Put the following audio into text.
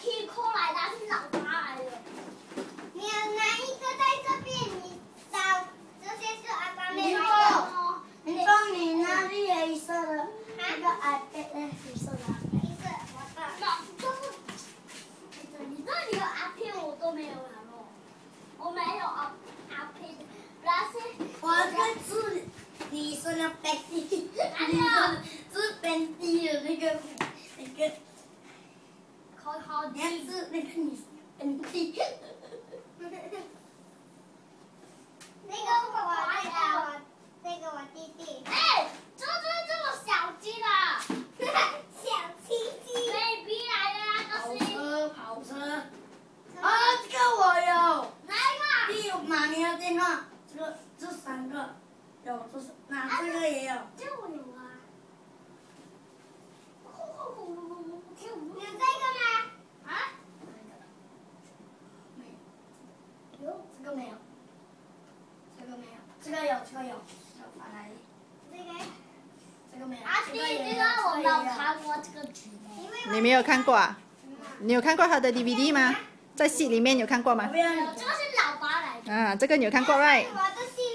提空来的，是老爸来的。你要拿一个在这边，你找这些是阿爸没买的。 你帮你拿绿黑色的那个 iPad 呢？黑色的 iPad。 黑色，我的。你这里有 iPad 我都没有拿咯，我没有 iPad， 那些。 我在吃你说的 Bendy， 是 Bendy 的那个。 好， 你要吃那个你 Bendy。 那个我弟弟。哎，这么小鸡的。小鸡鸡。baby 来的那个是。 跑车。啊，这个我有。 哪一个？ 第有妈咪的电话，这3个有，这是这个也有。 这我有啊。有这个吗？啊？ 没有。这个没有。这个没有。这个有。放哪里？这个没有。 啊，这个我没有看过这个剧。 你没有看过啊？你有看过他的 DVD 吗？在戏里面有看过吗？ 这个是老爸来的。 啊，这个你有看过 right？ 我的戏